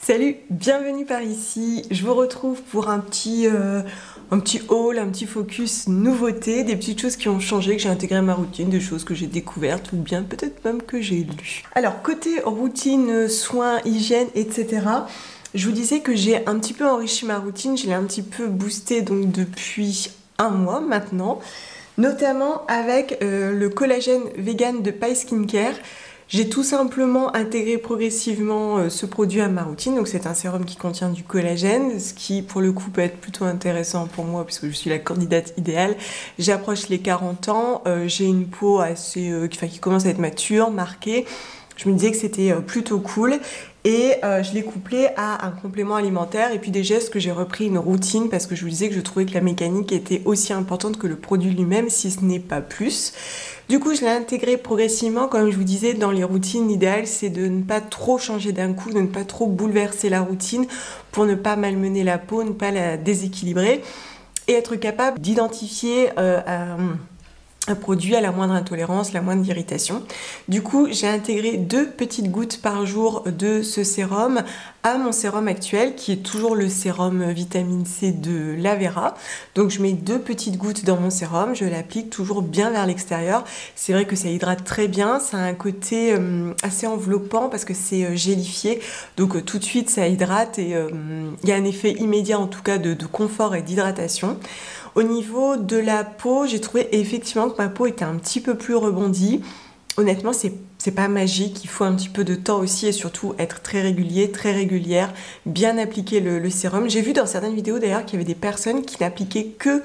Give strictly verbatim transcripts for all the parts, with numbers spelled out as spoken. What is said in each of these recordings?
Salut, bienvenue par ici. Je vous retrouve pour un petit, euh, un petit haul, un petit focus nouveauté, des petites choses qui ont changé, que j'ai intégrées à ma routine, des choses que j'ai découvertes ou bien peut-être même que j'ai lues. Alors côté routine, soins, hygiène, et cetera. Je vous disais que j'ai un petit peu enrichi ma routine, je l'ai un petit peu boostée donc depuis un mois maintenant, notamment avec euh, le collagène vegan de Pai Skincare. J'ai tout simplement intégré progressivement euh, ce produit à ma routine, donc c'est un sérum qui contient du collagène, ce qui pour le coup peut être plutôt intéressant pour moi puisque je suis la candidate idéale. J'approche les quarante ans, euh, j'ai une peau assez, euh, qui, enfin, qui commence à être mature, marquée. Je me disais que c'était euh, plutôt cool. Et euh, je l'ai couplé à un complément alimentaire et puis des gestes que j'ai repris une routine parce que je vous disais que je trouvais que la mécanique était aussi importante que le produit lui-même, si ce n'est pas plus. Du coup, je l'ai intégré progressivement. Comme je vous disais, dans les routines, l'idéal, c'est de ne pas trop changer d'un coup, de ne pas trop bouleverser la routine pour ne pas malmener la peau, ne pas la déséquilibrer et être capable d'identifier euh, un... un produit à la moindre intolérance, la moindre irritation. Du coup, j'ai intégré deux petites gouttes par jour de ce sérum à mon sérum actuel, qui est toujours le sérum vitamine C de l'Avera. Donc je mets deux petites gouttes dans mon sérum, je l'applique toujours bien vers l'extérieur. C'est vrai que ça hydrate très bien, ça a un côté euh, assez enveloppant parce que c'est euh, gélifié, donc euh, tout de suite ça hydrate et euh, il y a un effet immédiat en tout cas de, de confort et d'hydratation. Au niveau de la peau, j'ai trouvé effectivement que ma peau était un petit peu plus rebondie. Honnêtement, c'est c'est pas magique, il faut un petit peu de temps aussi et surtout être très régulier, très régulière, bien appliquer le, le sérum. J'ai vu dans certaines vidéos d'ailleurs qu'il y avait des personnes qui n'appliquaient que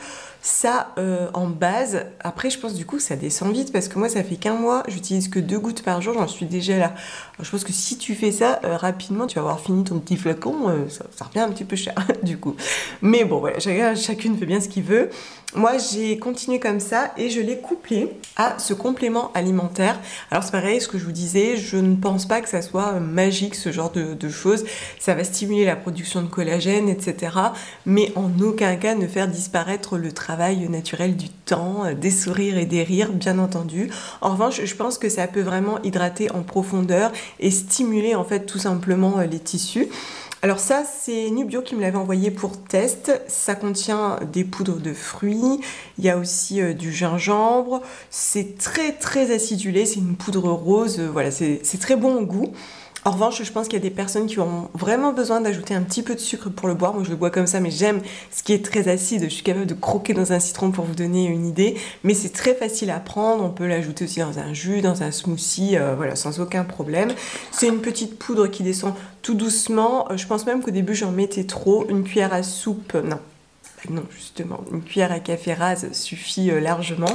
ça euh, en base. Après, je pense du coup ça descend vite parce que moi ça fait qu'un mois, j'utilise que deux gouttes par jour, j'en suis déjà là. Alors, je pense que si tu fais ça euh, rapidement, tu vas avoir fini ton petit flacon, euh, ça, ça revient un petit peu cher du coup. Mais bon voilà, chacun, chacune fait bien ce qu'il veut. Moi j'ai continué comme ça et je l'ai couplé à ce complément alimentaire. Alors c'est pareil, ce que je vous disais, je ne pense pas que ça soit magique ce genre de, de choses. Ça va stimuler la production de collagène, et cetera. Mais en aucun cas ne faire disparaître le travail naturel du temps, des sourires et des rires, bien entendu. En revanche, je pense que ça peut vraiment hydrater en profondeur et stimuler en fait tout simplement les tissus. Alors ça, c'est Nubio qui me l'avait envoyé pour test. Ça contient des poudres de fruits, il y a aussi euh, du gingembre. C'est très très acidulé, c'est une poudre rose, euh, voilà, c'est très bon au goût. En revanche, je pense qu'il y a des personnes qui ont vraiment besoin d'ajouter un petit peu de sucre pour le boire. Moi, je le bois comme ça, mais j'aime ce qui est très acide. Je suis capable de croquer dans un citron pour vous donner une idée. Mais c'est très facile à prendre. On peut l'ajouter aussi dans un jus, dans un smoothie, euh, voilà, sans aucun problème. C'est une petite poudre qui descend tout doucement. Je pense même qu'au début, j'en mettais trop. Une cuillère à soupe, non, non, justement, une cuillère à café rase suffit largement.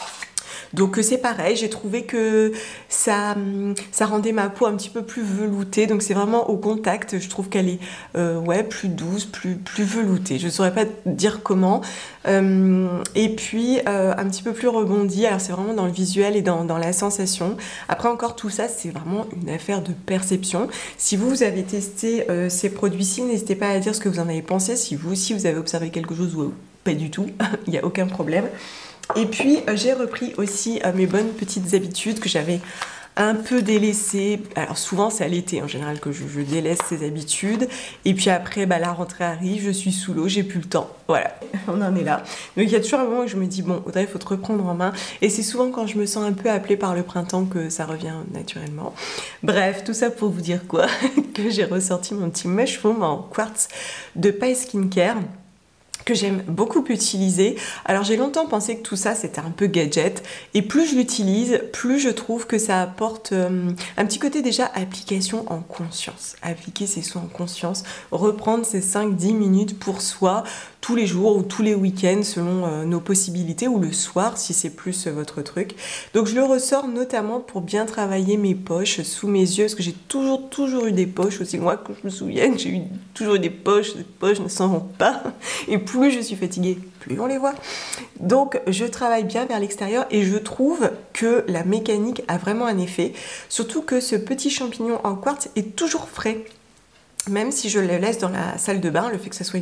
Donc c'est pareil, j'ai trouvé que ça, ça rendait ma peau un petit peu plus veloutée, donc c'est vraiment au contact, je trouve qu'elle est euh, ouais, plus douce, plus, plus veloutée, je ne saurais pas dire comment, euh, et puis euh, un petit peu plus rebondie, alors c'est vraiment dans le visuel et dans, dans la sensation. Après encore tout ça, c'est vraiment une affaire de perception. Si vous, vous avez testé euh, ces produits-ci, n'hésitez pas à dire ce que vous en avez pensé, si vous aussi vous avez observé quelque chose ou pas du tout, il n'y a aucun problème. Et puis euh, j'ai repris aussi euh, mes bonnes petites habitudes que j'avais un peu délaissées. Alors souvent c'est à l'été en général que je, je délaisse ces habitudes. Et puis après bah, la rentrée arrive, je suis sous l'eau, j'ai plus le temps. Voilà, on en est là. Donc il y a toujours un moment où je me dis bon Audrey, il faut te reprendre en main. Et c'est souvent quand je me sens un peu appelée par le printemps que ça revient naturellement. Bref, tout ça pour vous dire quoi? Que j'ai ressorti mon petit mushroom en quartz de Pai Skincare, que j'aime beaucoup utiliser. Alors j'ai longtemps pensé que tout ça c'était un peu gadget et plus je l'utilise, plus je trouve que ça apporte euh, un petit côté déjà application en conscience. Appliquer ses soins en conscience, reprendre ces cinq dix minutes pour soi tous les jours ou tous les week-ends selon euh, nos possibilités ou le soir si c'est plus euh, votre truc. Donc je le ressors notamment pour bien travailler mes poches sous mes yeux parce que j'ai toujours toujours eu des poches aussi. Moi que je me souvienne, j'ai eu toujours eu des poches, les poches ne s'en vont pas et plus je suis fatiguée, plus on les voit. Donc je travaille bien vers l'extérieur et je trouve que la mécanique a vraiment un effet. Surtout que ce petit champignon en quartz est toujours frais. Même si je le laisse dans la salle de bain, le fait que ça soit une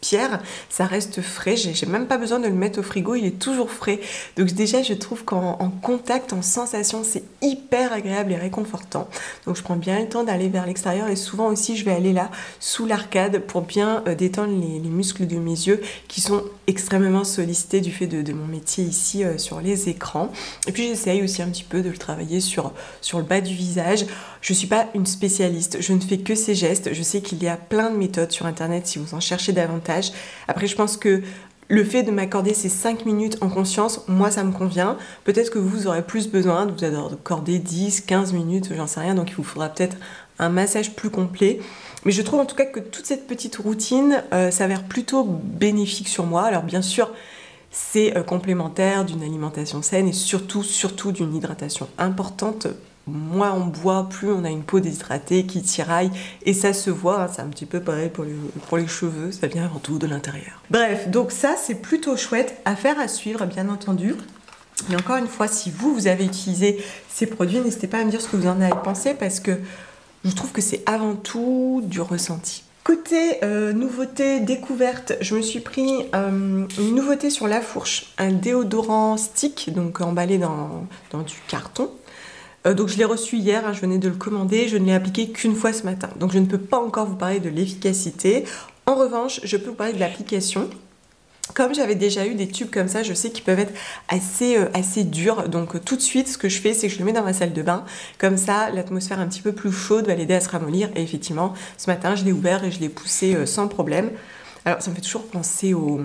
pierre, ça reste frais, j'ai même pas besoin de le mettre au frigo, il est toujours frais. Donc déjà je trouve qu'en en contact, en sensation, c'est hyper agréable et réconfortant. Donc je prends bien le temps d'aller vers l'extérieur et souvent aussi je vais aller là sous l'arcade pour bien euh, détendre les, les muscles de mes yeux qui sont extrêmement sollicités du fait de, de mon métier ici euh, sur les écrans. Et puis j'essaye aussi un petit peu de le travailler sur, sur le bas du visage. Je suis pas une spécialiste, je ne fais que ces gestes. Je sais qu'il y a plein de méthodes sur internet si vous en cherchez davantage. Après je pense que le fait de m'accorder ces cinq minutes en conscience, moi ça me convient. Peut-être que vous aurez plus besoin de vous accorder dix, quinze minutes, j'en sais rien, donc il vous faudra peut-être un massage plus complet. Mais je trouve en tout cas que toute cette petite routine euh, s'avère plutôt bénéfique sur moi. Alors bien sûr, c'est euh, complémentaire d'une alimentation saine et surtout, surtout d'une hydratation importante. Moins on boit, plus on a une peau déshydratée qui tiraille et ça se voit, hein, c'est un petit peu pareil pour les, pour les cheveux, ça vient avant tout de l'intérieur. Bref, donc ça c'est plutôt chouette, à faire à suivre bien entendu. Et encore une fois, si vous, vous avez utilisé ces produits, n'hésitez pas à me dire ce que vous en avez pensé parce que je trouve que c'est avant tout du ressenti. Côté euh, nouveauté, découverte, je me suis pris euh, une nouveauté sur la fourche, un déodorant stick, donc emballé dans, dans du carton. Euh, donc je l'ai reçu hier, hein, je venais de le commander, je ne l'ai appliqué qu'une fois ce matin. Donc je ne peux pas encore vous parler de l'efficacité. En revanche, je peux vous parler de l'application. Comme j'avais déjà eu des tubes comme ça, je sais qu'ils peuvent être assez, euh, assez durs. Donc euh, tout de suite, ce que je fais, c'est que je le mets dans ma salle de bain. Comme ça, l'atmosphère un petit peu plus chaude va l'aider à se ramollir. Et effectivement, ce matin, je l'ai ouvert et je l'ai poussé euh, sans problème. Alors ça me fait toujours penser aux,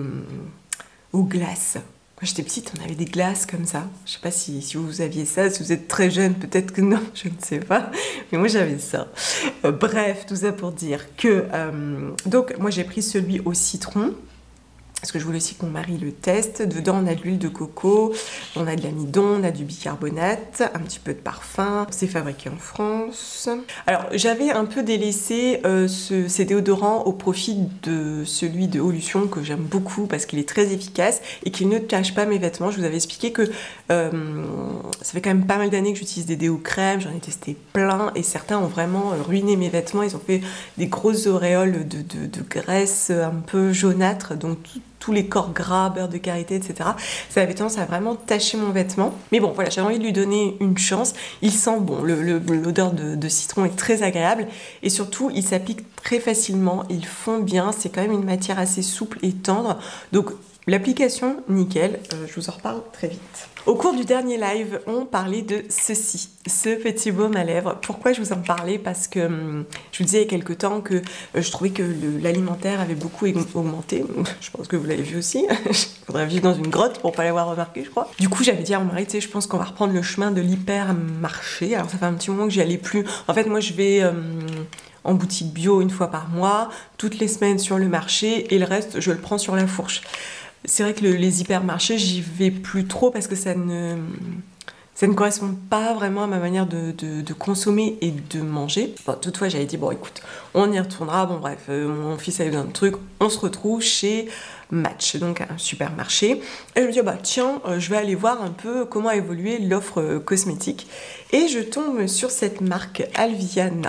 aux glaces. Quand j'étais petite, on avait des glaces comme ça. Je sais pas si, si vous aviez ça, si vous êtes très jeune, peut-être que non, je ne sais pas. Mais moi, j'avais ça. Euh, bref, tout ça pour dire que... Euh, donc, moi, j'ai pris celui au citron. Parce que je voulais aussi que mon mari le teste. Dedans, on a de l'huile de coco, on a de l'amidon, on a du bicarbonate, un petit peu de parfum. C'est fabriqué en France. Alors, j'avais un peu délaissé euh, ce, ces déodorants au profit de celui de Eau-Lution que j'aime beaucoup parce qu'il est très efficace et qu'il ne tâche pas mes vêtements. Je vous avais expliqué que euh, ça fait quand même pas mal d'années que j'utilise des déos crème. J'en ai testé plein et certains ont vraiment ruiné mes vêtements. Ils ont fait des grosses auréoles de, de, de graisse un peu jaunâtre. Donc, tout, tous les corps gras, beurre de karité, et cetera. Ça avait tendance à vraiment tacher mon vêtement. Mais bon, voilà, j'avais envie de lui donner une chance. Il sent bon, l'odeur de, de citron est très agréable et surtout, il s'applique très facilement, il fond bien. C'est quand même une matière assez souple et tendre. Donc, l'application, nickel. Euh, je vous en reparle très vite. Au cours du dernier live, on parlait de ceci, ce petit baume à lèvres. Pourquoi je vous en parlais? Parce que hum, je vous disais il y a quelques temps que euh, je trouvais que l'alimentaire avait beaucoup augmenté. Je pense que vous l'avez vu aussi. Il faudrait vivre dans une grotte pour pas l'avoir remarqué, je crois. Du coup, j'avais dit à mon mari, tu sais, je pense qu'on va reprendre le chemin de l'hypermarché. Alors, ça fait un petit moment que j'y allais plus. En fait, moi, je vais... Hum, en boutique bio une fois par mois, toutes les semaines sur le marché et le reste, je le prends sur la fourche. C'est vrai que le, les hypermarchés, j'y vais plus trop parce que ça ne, ça ne correspond pas vraiment à ma manière de, de, de consommer et de manger. Bon, toutefois, j'avais dit, bon écoute, on y retournera. Bon bref, euh, mon fils avait besoin de trucs. On se retrouve chez Match, donc un supermarché. Et je me dis, bah tiens, euh, je vais aller voir un peu comment a évolué l'offre euh, cosmétique. Et je tombe sur cette marque Alviana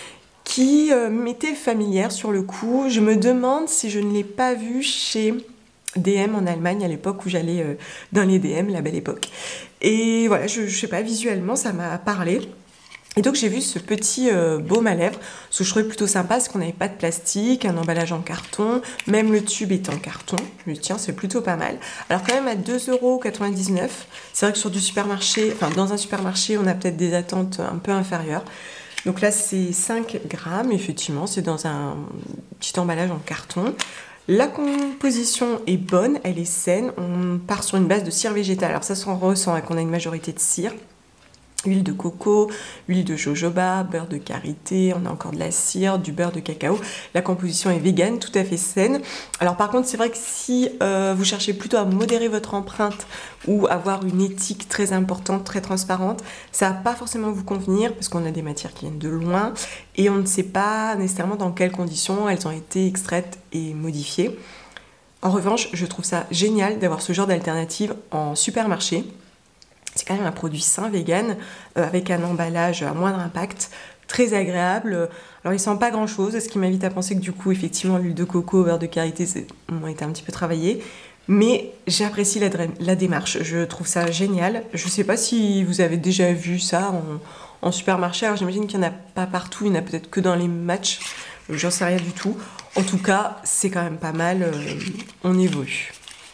qui euh, m'était familière sur le coup. Je me demande si je ne l'ai pas vue chez D M en Allemagne à l'époque où j'allais euh, dans les D M, la belle époque. Et voilà, je, je sais pas, visuellement ça m'a parlé. Et donc j'ai vu ce petit euh, baume à lèvres, ce que je trouvais plutôt sympa, parce qu'on n'avait pas de plastique, un emballage en carton, même le tube est en carton. Je me dis tiens, c'est plutôt pas mal. Alors quand même à deux euros quatre-vingt-dix-neuf, c'est vrai que sur du supermarché, enfin dans un supermarché, on a peut-être des attentes un peu inférieures. Donc là c'est cinq grammes, effectivement, c'est dans un petit emballage en carton. La composition est bonne, elle est saine, on part sur une base de cire végétale. Alors ça s'en ressent hein, qu'on a une majorité de cire. Huile de coco, huile de jojoba, beurre de karité, on a encore de la cire, du beurre de cacao. La composition est végane, tout à fait saine. Alors par contre, c'est vrai que si euh, vous cherchez plutôt à modérer votre empreinte ou avoir une éthique très importante, très transparente, ça va pas forcément vous convenir parce qu'on a des matières qui viennent de loin et on ne sait pas nécessairement dans quelles conditions elles ont été extraites et modifiées. En revanche, je trouve ça génial d'avoir ce genre d'alternative en supermarché. C'est quand même un produit sain, vegan, euh, avec un emballage à moindre impact. très agréable. Alors il sent pas grand chose, ce qui m'invite à penser que du coup effectivement l'huile de coco, beurre de karité ont été un petit peu travaillés. Mais j'apprécie la, la démarche, je trouve ça génial. Je sais pas si vous avez déjà vu ça en, en supermarché, alors j'imagine qu'il n'y en a pas partout, il y en a peut-être que dans les matchs, j'en sais rien du tout. En tout cas, c'est quand même pas mal, euh, on évolue.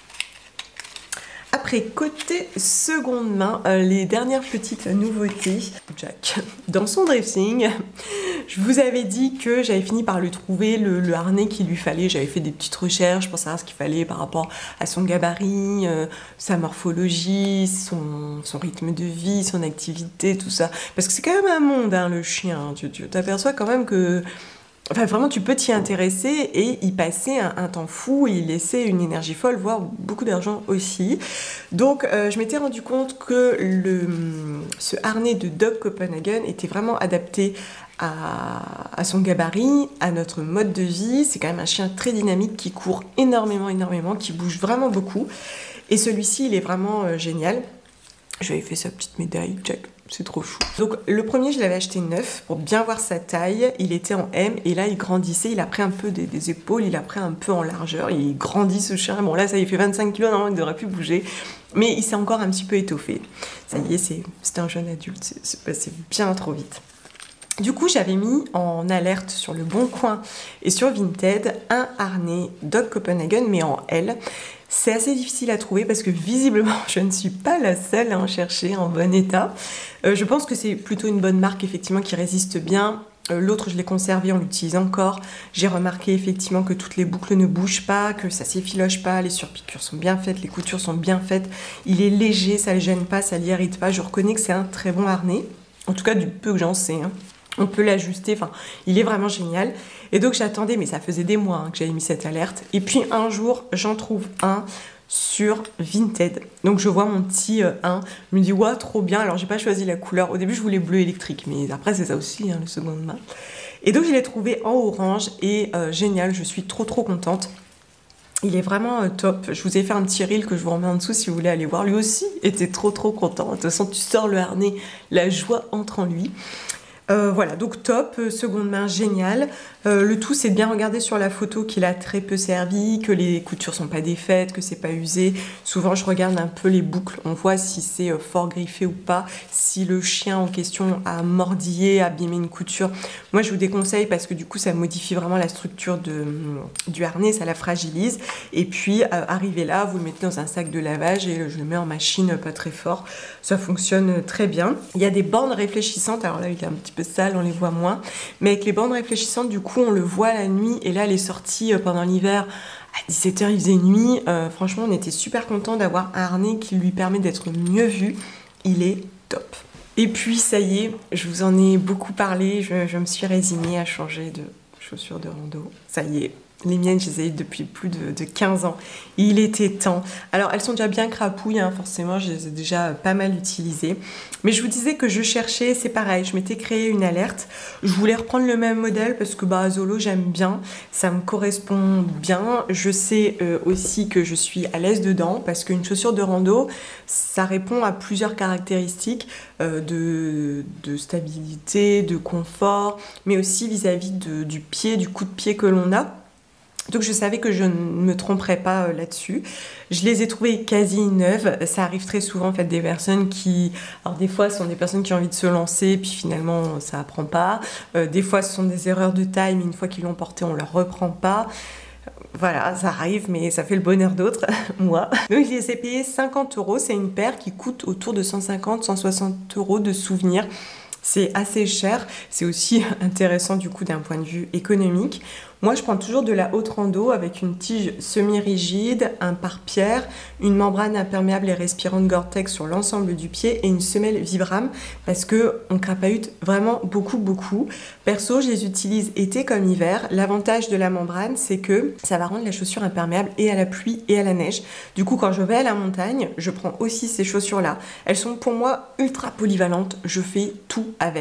Après, côté seconde main, euh, les dernières petites nouveautés. Jack, dans son dressing, je vous avais dit que j'avais fini par lui trouver le, le harnais qu'il lui fallait. J'avais fait des petites recherches pour savoir ce qu'il fallait par rapport à son gabarit, euh, sa morphologie, son, son rythme de vie, son activité, tout ça. Parce que c'est quand même un monde, hein, le chien. Tu t'aperçois quand même que... Enfin, vraiment, tu peux t'y intéresser et y passer un, un temps fou et y laisser une énergie folle, voire beaucoup d'argent aussi. Donc, euh, je m'étais rendu compte que le, ce harnais de Dog Copenhagen était vraiment adapté à, à son gabarit, à notre mode de vie. C'est quand même un chien très dynamique qui court énormément, énormément, qui bouge vraiment beaucoup. Et celui-ci, il est vraiment euh, génial. Je lui avais fait sa petite médaille, Jack. C'est trop chou. Donc le premier, je l'avais acheté neuf pour bien voir sa taille. Il était en M et là, il grandissait. Il a pris un peu des, des épaules, il a pris un peu en largeur. Il grandit ce chien. Bon là, ça il fait vingt-cinq kilos, normalement, il ne devrait plus bouger. Mais il s'est encore un petit peu étoffé. Ça y est, c'est un jeune adulte. C'est passé bien trop vite. Du coup, j'avais mis en alerte sur le Bon Coin et sur Vinted un harnais Dog Copenhagen, mais en L. C'est assez difficile à trouver parce que visiblement, je ne suis pas la seule à en chercher en bon état. Euh, je pense que c'est plutôt une bonne marque, effectivement, qui résiste bien. Euh, L'autre, je l'ai conservé, on l'utilise encore. J'ai remarqué, effectivement, que toutes les boucles ne bougent pas, que ça s'effiloche pas, les surpiqûres sont bien faites, les coutures sont bien faites. Il est léger, ça ne le gêne pas, ça ne l'irrite pas. Je reconnais que c'est un très bon harnais. En tout cas, du peu que j'en sais, hein. On peut l'ajuster, enfin, il est vraiment génial. Et donc j'attendais, mais ça faisait des mois hein, que j'avais mis cette alerte. Et puis un jour, j'en trouve un sur Vinted. Donc je vois mon petit euh, un, je me dis, ouais, trop bien. Alors j'ai pas choisi la couleur. Au début, je voulais bleu électrique, mais après, c'est ça aussi, hein, le seconde main. Et donc je l'ai trouvé en orange et euh, génial, je suis trop trop contente. Il est vraiment euh, top. Je vous ai fait un petit reel que je vous remets en dessous si vous voulez aller voir. Lui aussi était trop trop content. De toute façon, tu sors le harnais, la joie entre en lui. Euh, voilà, donc top, euh, seconde main, génial. Euh, le tout, c'est de bien regarder sur la photo qu'il a très peu servi, que les coutures sont pas défaites, que c'est pas usé. Souvent, je regarde un peu les boucles, on voit si c'est euh, fort griffé ou pas, si le chien en question a mordillé, abîmé une couture. Moi, je vous déconseille parce que du coup, ça modifie vraiment la structure de, du harnais, ça la fragilise. Et puis, euh, arrivé là, vous le mettez dans un sac de lavage et je le mets en machine, pas très fort. Ça fonctionne très bien. Il y a des bandes réfléchissantes, alors là, il est un petit peu sale, on les voit moins. Mais avec les bandes réfléchissantes, du coup, on le voit la nuit. Et là, elle est sortie pendant l'hiver. À dix-sept heures, il faisait nuit. Euh, franchement, on était super contents d'avoir un harnais qui lui permet d'être mieux vu. Il est top. Et puis, ça y est, je vous en ai beaucoup parlé. Je, je me suis résignée à changer de chaussures de rando. Ça y est. Les miennes, je les ai eues depuis plus de, de quinze ans. Il était temps. Alors, elles sont déjà bien crapouilles, hein, forcément, je les ai déjà pas mal utilisées. Mais je vous disais que je cherchais, c'est pareil, je m'étais créé une alerte. Je voulais reprendre le même modèle parce que bah, Zolo, j'aime bien. Ça me correspond bien. Je sais euh, aussi que je suis à l'aise dedans parce qu'une chaussure de rando, ça répond à plusieurs caractéristiques euh, de, de stabilité, de confort, mais aussi vis-à-vis de, du pied, du coup de pied que l'on a. Donc je savais que je ne me tromperais pas euh, là-dessus. Je les ai trouvées quasi neuves. Ça arrive très souvent en fait des personnes qui... Alors des fois ce sont des personnes qui ont envie de se lancer puis finalement ça apprend pas. Euh, des fois ce sont des erreurs de taille mais une fois qu'ils l'ont porté on ne leur reprend pas. Voilà, ça arrive, mais ça fait le bonheur d'autres, moi. Donc, je les ai payés cinquante euros. C'est une paire qui coûte autour de cent cinquante à cent soixante euros de souvenirs. C'est assez cher. C'est aussi intéressant, du coup, d'un point de vue économique. Moi, je prends toujours de la haute rando avec une tige semi-rigide, un pare-pierre, une membrane imperméable et respirante Gore-Tex sur l'ensemble du pied et une semelle Vibram parce qu'on crapahute vraiment beaucoup, beaucoup. Perso, je les utilise été comme hiver. L'avantage de la membrane, c'est que ça va rendre la chaussure imperméable et à la pluie et à la neige. Du coup, quand je vais à la montagne, je prends aussi ces chaussures-là. Elles sont pour moi ultra polyvalentes. Je fais tout avec.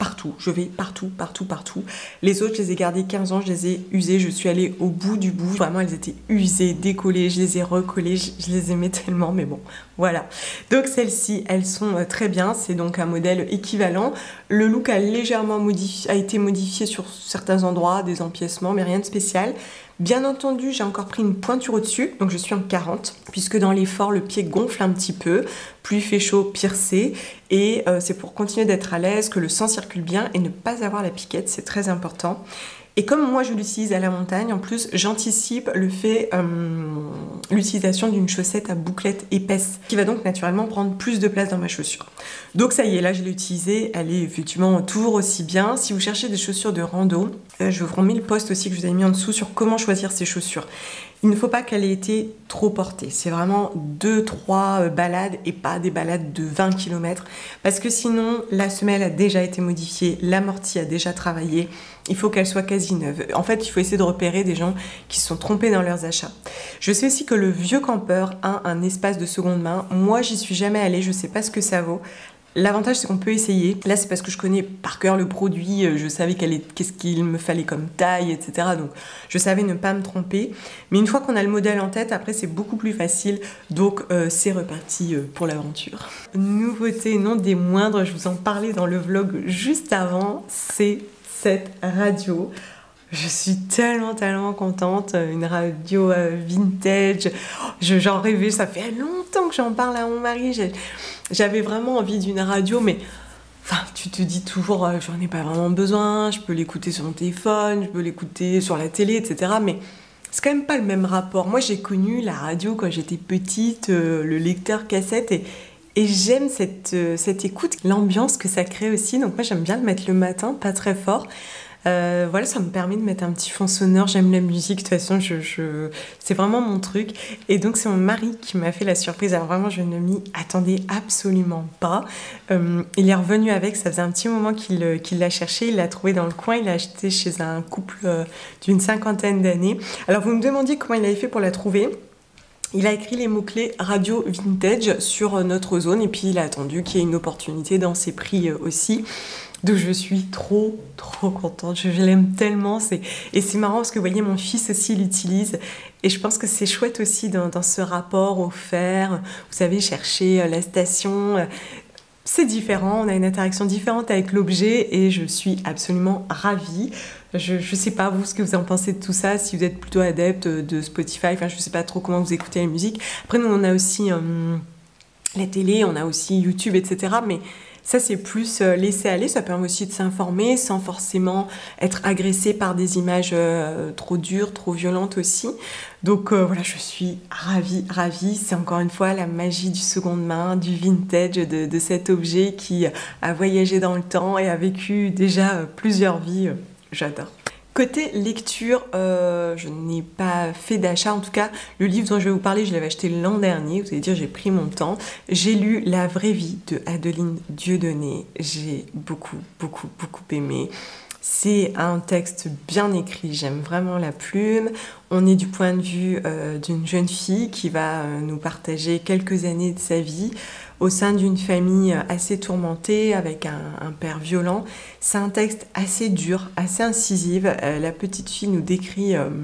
partout, je vais partout, partout, partout. Les autres, je les ai gardées quinze ans, je les ai usées, je suis allée au bout du bout. Vraiment, elles étaient usées, décollées, je les ai recollées, je, je les aimais tellement, mais bon, voilà. Donc celles-ci, elles sont euh, très bien, c'est donc un modèle équivalent. Le look a légèrement modifié, a été modifié sur certains endroits, des empiècements, mais rien de spécial. Bien entendu, j'ai encore pris une pointure au-dessus, donc je suis en quarante, puisque dans l'effort, le pied gonfle un petit peu. Plus il fait chaud, pire c'est. Et euh, c'est pour continuer d'être à l'aise, que le sang circule bien et ne pas avoir la piquette, c'est très important. Et comme moi je l'utilise à la montagne, en plus j'anticipe le fait euh, l'utilisation d'une chaussette à bouclette épaisse qui va donc naturellement prendre plus de place dans ma chaussure. Donc ça y est, là je l'ai utilisée, elle est effectivement toujours aussi bien. Si vous cherchez des chaussures de rando, euh, je vous remets le post aussi que je vous avais mis en dessous sur comment choisir ces chaussures. Il ne faut pas qu'elle ait été trop portée. C'est vraiment deux trois balades et pas des balades de vingt kilomètres. Parce que sinon, la semelle a déjà été modifiée, l'amorti a déjà travaillé. Il faut qu'elle soit quasi neuve. En fait, il faut essayer de repérer des gens qui se sont trompés dans leurs achats. Je sais aussi que le vieux campeur a un espace de seconde main. Moi, j'y suis jamais allée, je sais pas ce que ça vaut. L'avantage, c'est qu'on peut essayer. Là, c'est parce que je connais par cœur le produit, je savais qu'est-ce qu'il me fallait comme taille, et cetera. Donc, je savais ne pas me tromper. Mais une fois qu'on a le modèle en tête, après, c'est beaucoup plus facile. Donc, euh, c'est reparti pour l'aventure. Nouveauté, non des moindres, je vous en parlais dans le vlog juste avant, c'est cette radio. Je suis tellement, tellement contente. Une radio euh, vintage. Je, j'en rêvais, ça fait longtemps que j'en parle à mon mari. J'ai, j'avais vraiment envie d'une radio, mais enfin, tu te dis toujours, euh, j'en ai pas vraiment besoin. Je peux l'écouter sur mon téléphone, je peux l'écouter sur la télé, et cetera. Mais c'est quand même pas le même rapport. Moi, j'ai connu la radio quand j'étais petite, euh, le lecteur cassette, et, et j'aime cette, euh, cette écoute, l'ambiance que ça crée aussi. Donc moi, j'aime bien le mettre le matin, pas très fort. Euh, voilà, ça me permet de mettre un petit fond sonore. J'aime la musique, de toute façon, je, je... c'est vraiment mon truc. Et donc, c'est mon mari qui m'a fait la surprise. Alors, vraiment, je ne m'y attendais absolument pas. Euh, il est revenu avec, ça faisait un petit moment qu'il, qu'il l'a cherché. Il l'a trouvé dans le coin. Il l'a acheté chez un couple euh, d'une cinquantaine d'années. Alors, vous me demandiez comment il avait fait pour la trouver. Il a écrit les mots-clés radio vintage sur notre zone et puis il a attendu qu'il y ait une opportunité dans ses prix aussi. Donc je suis trop, trop contente. Je, je l'aime tellement. C'est... Et c'est marrant parce que vous voyez, mon fils aussi l'utilise. Et je pense que c'est chouette aussi dans, dans ce rapport au fer. Vous savez, chercher la station. C'est différent. On a une interaction différente avec l'objet et je suis absolument ravie. Je ne sais pas, vous, ce que vous en pensez de tout ça, si vous êtes plutôt adepte de Spotify. Enfin, je ne sais pas trop comment vous écoutez la musique. Après, nous, on a aussi euh, la télé, on a aussi YouTube, et cetera. Mais ça, c'est plus euh, laisser aller. Ça permet aussi de s'informer sans forcément être agressé par des images euh, trop dures, trop violentes aussi. Donc euh, voilà, je suis ravie, ravie. C'est encore une fois la magie du seconde main, du vintage, de, de cet objet qui a voyagé dans le temps et a vécu déjà euh, plusieurs vies. J'adore. Côté lecture, euh, je n'ai pas fait d'achat. En tout cas, le livre dont je vais vous parler, je l'avais acheté l'an dernier. Vous allez dire, j'ai pris mon temps. J'ai lu La vraie vie de Adeline Dieudonné. J'ai beaucoup, beaucoup, beaucoup aimé. C'est un texte bien écrit, j'aime vraiment la plume. On est du point de vue euh, d'une jeune fille qui va euh, nous partager quelques années de sa vie au sein d'une famille assez tourmentée avec un, un père violent. C'est un texte assez dur, assez incisif. Euh, la petite fille nous décrit euh,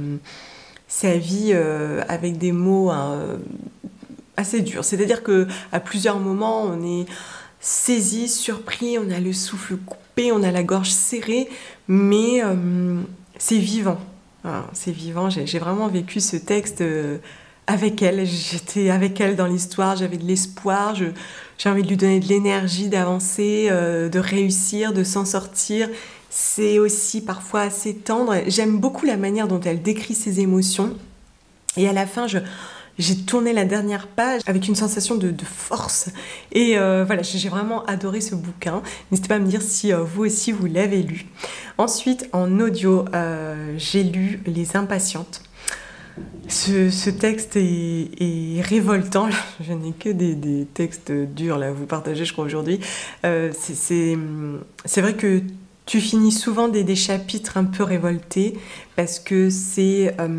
sa vie euh, avec des mots euh, assez durs. C'est-à-dire qu'à plusieurs moments, on est saisi, surpris, on a le souffle coupé, on a la gorge serrée, mais euh, c'est vivant. Voilà, c'est vivant. J'ai, j'ai vraiment vécu ce texte euh, avec elle. J'étais avec elle dans l'histoire, j'avais de l'espoir, je, j'ai envie de lui donner de l'énergie, d'avancer, euh, de réussir, de s'en sortir. C'est aussi parfois assez tendre. J'aime beaucoup la manière dont elle décrit ses émotions. Et à la fin, je... j'ai tourné la dernière page avec une sensation de, de force. Et euh, voilà, j'ai vraiment adoré ce bouquin. N'hésitez pas à me dire si euh, vous aussi vous l'avez lu. Ensuite, en audio, euh, j'ai lu Les Impatientes. Ce, ce texte est, est révoltant. Je n'ai que des, des textes durs là, à vous partager, je crois, aujourd'hui. Euh, c'est, c'est, c'est vrai que tu finis souvent des, des chapitres un peu révoltés parce que c'est euh,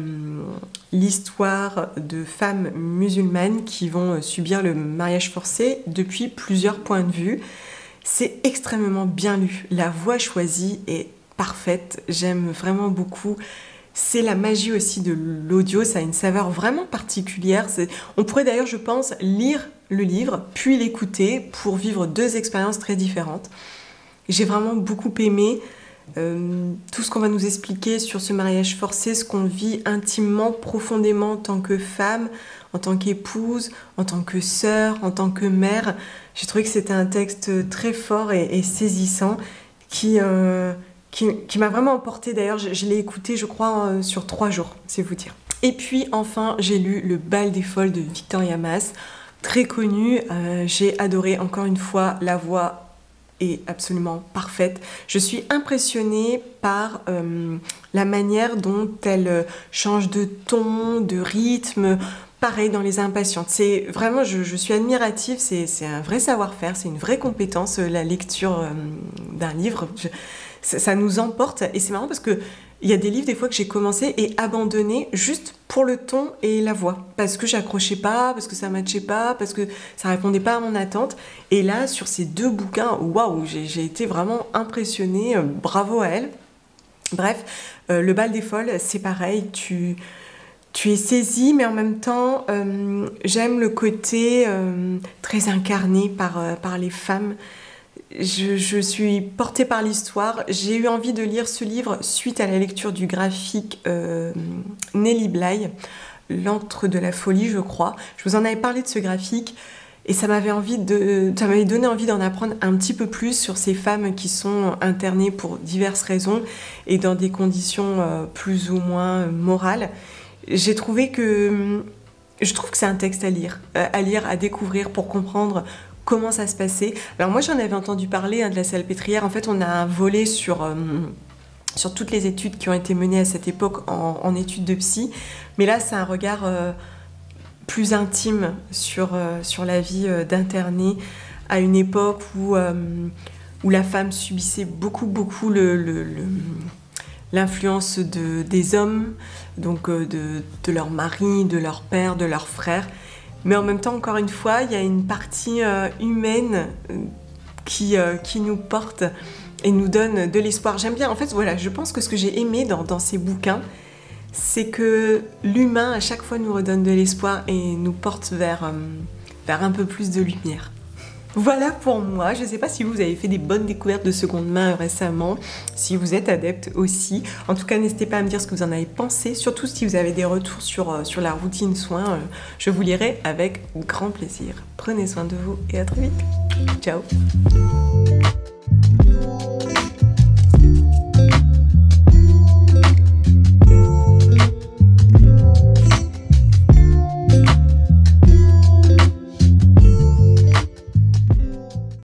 l'histoire de femmes musulmanes qui vont subir le mariage forcé depuis plusieurs points de vue. C'est extrêmement bien lu. La voix choisie est parfaite. J'aime vraiment beaucoup. C'est la magie aussi de l'audio. Ça a une saveur vraiment particulière. On pourrait d'ailleurs, je pense, lire le livre, puis l'écouter pour vivre deux expériences très différentes. J'ai vraiment beaucoup aimé euh, tout ce qu'on va nous expliquer sur ce mariage forcé, ce qu'on vit intimement, profondément en tant que femme, en tant qu'épouse, en tant que sœur, en tant que mère. J'ai trouvé que c'était un texte très fort et, et saisissant qui, euh, qui, qui m'a vraiment emportée. D'ailleurs, je, je l'ai écouté, je crois, euh, sur trois jours, c'est vous dire. Et puis, enfin, j'ai lu Le bal des folles de Victoria Mass, très connu. Euh, j'ai adoré, encore une fois, la voix est absolument parfaite. Je suis impressionnée par euh, la manière dont elle change de ton, de rythme. Pareil dans Les Impatientes. C'est vraiment, je, je suis admirative. C'est un vrai savoir-faire, c'est une vraie compétence, la lecture euh, d'un livre. Je, ça, ça nous emporte et c'est marrant parce que il y a des livres des fois que j'ai commencé et abandonné juste pour le ton et la voix. Parce que j'accrochais pas, parce que ça matchait pas, parce que ça répondait pas à mon attente. Et là, sur ces deux bouquins, waouh, j'ai été vraiment impressionnée. Bravo à elle. Bref, euh, Le bal des folles, c'est pareil. Tu, tu es saisie, mais en même temps, euh, j'aime le côté euh, très incarné par, euh, par les femmes. Je, je suis portée par l'histoire. J'ai eu envie de lire ce livre suite à la lecture du graphique euh, Nelly Bly, L'antre de la folie, je crois. Je vous en avais parlé de ce graphique et ça m'avait envie de, ça m'avait donné envie d'en apprendre un petit peu plus sur ces femmes qui sont internées pour diverses raisons et dans des conditions euh, plus ou moins morales. J'ai trouvé que, je trouve que c'est un texte à lire, à lire, à découvrir pour comprendre comment ça se passait. Alors moi j'en avais entendu parler hein, de la Salpêtrière. En fait on a un volet sur, euh, sur toutes les études qui ont été menées à cette époque en, en études de psy. Mais là c'est un regard euh, plus intime sur, euh, sur la vie euh, d'internée à une époque où, euh, où la femme subissait beaucoup beaucoup le, le, le, l'influence de, des hommes, donc euh, de, de leur mari, de leur père, de leurs frères. Mais en même temps, encore une fois, il y a une partie euh, humaine euh, qui, euh, qui nous porte et nous donne de l'espoir. J'aime bien, en fait, voilà, je pense que ce que j'ai aimé dans, dans ces bouquins, c'est que l'humain, à chaque fois, nous redonne de l'espoir et nous porte vers, euh, vers un peu plus de lumière. Voilà pour moi. Je ne sais pas si vous avez fait des bonnes découvertes de seconde main récemment, si vous êtes adepte aussi. En tout cas, n'hésitez pas à me dire ce que vous en avez pensé, surtout si vous avez des retours sur, sur la routine soins. Je vous lirai avec grand plaisir. Prenez soin de vous et à très vite. Ciao.